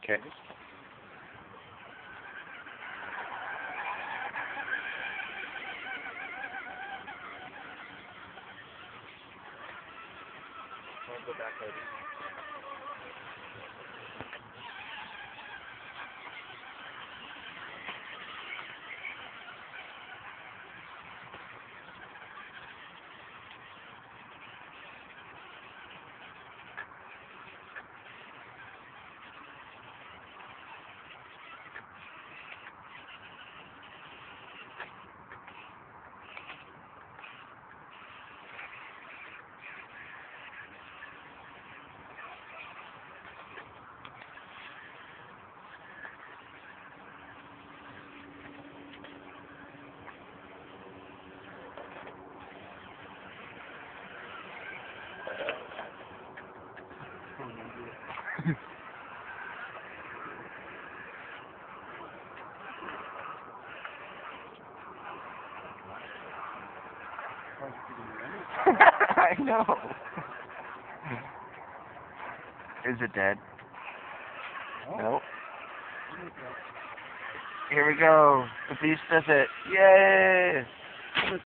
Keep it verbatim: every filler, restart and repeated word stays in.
Okay. I'll go back later. I know. Is it dead? No. Nope. Here we go. The beast does it. Yay!